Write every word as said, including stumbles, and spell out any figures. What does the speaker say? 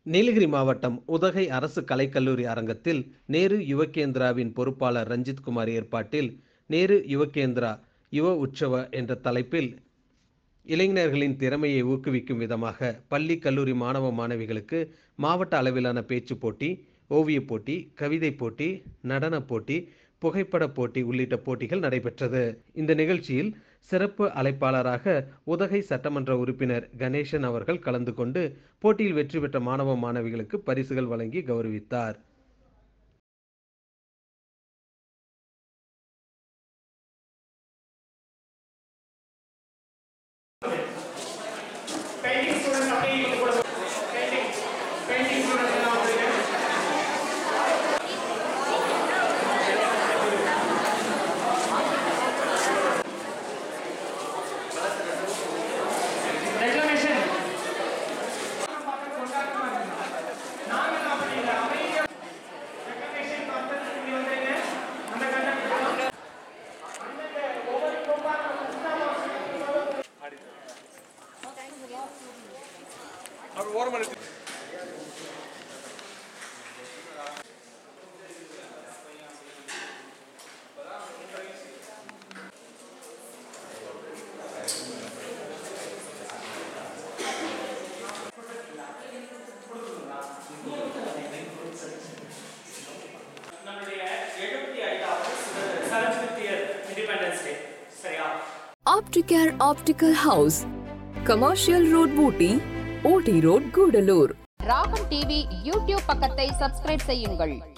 நீலகிரி மாவட்டம் உதகை அரசு கலைக்கல்லூரி அரங்கத்தில் நேரு யுவகேந்திராவின் பொறுப்பாளர் ரஞ்சித் குமார் ஏற்பாட்டில் நேரு யுவகேந்திரா யுவ உற்சவ என்ற தலைப்பில் இளைஞர்களின் திறமையை ஊக்குவிக்கும் விதமாக பள்ளி கல்லூரி மாணவ மாணவிகளுக்கு மாவட்ட அளவிலான பேச்சு போட்டி, ஓவியப் போட்டி, கவிதை போட்டி, நடன போட்டி, புகைப்பட போட்டி உள்ளிட்ட போட்டிகள் நடைபெற்றது. இந்த நிகழ்ச்சியில் சிறப்பு அழைப்பாளராக உதகை சட்டமன்ற உறுப்பினர் கணேசன் அவர்கள் கலந்து கொண்டு போட்டியில் வெற்றி பெற்ற மாணவ மாணவிகளுக்கு பரிசுகள் வழங்கி கௌரவித்தார். Opticare Optical House, Commercial Road, Booty, O T Road, Gudalur. Raagam TV YouTube பக்கத்தை சப்ஸ்கிரைப் செய்யுங்கள்.